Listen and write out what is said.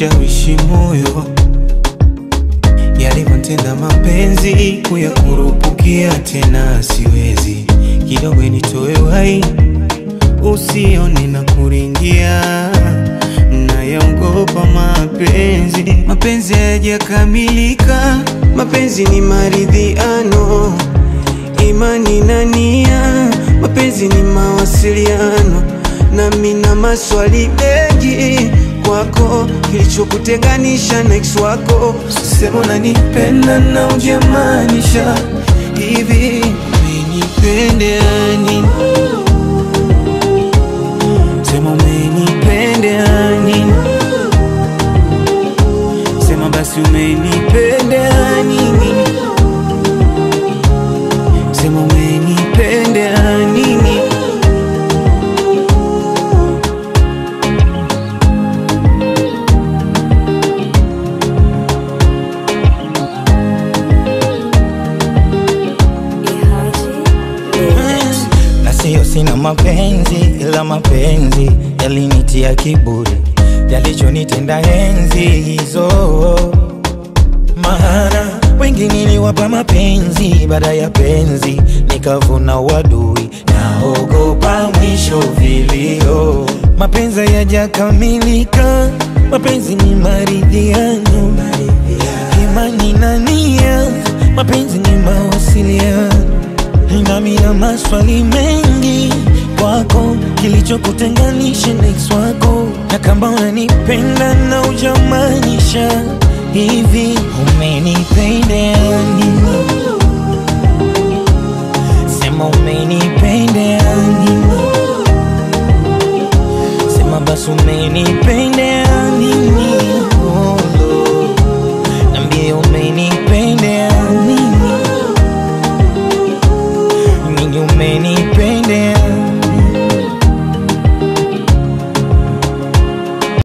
kushawishi moyo, yalivyotenda mapenzi kuyakurupukia tena siwezi. Kidogo nitoe uhai usione na kuringia, nayaogopa mapenzi. Mapenzi hayajakamilika, mapenzi ni maridhiano, imani na nia. Mapenzi ni mawasiliano, nami na maswali mengi kwako, kilichokutenganisha na ex wako. Sema unanipenda na hujamaanisha hivi, umenipendea nini? Sema umenipendea nini? Sema basi umenipendea nini? Sema umenipendea nini? Na sio sina mapenzi, ila mapenzi yalinitia kiburi, yalichonitenda enzi hizo. Maana wengi niliwapa mapenzi, baada ya penzi nikavuna uadui, naogopa mwisho vilio. Mapenzi hayajakamilika, mapenzi ni maridhiano, imani na nia. Mapenzi ni mawasiliano, nami na maswali mengi kwako, kilichokutenganisha na ex wako. Na kama unanipenda na hujamaanisha hivi, umenipendea nini? Sema umenipendea nini? Sema basi umenipendea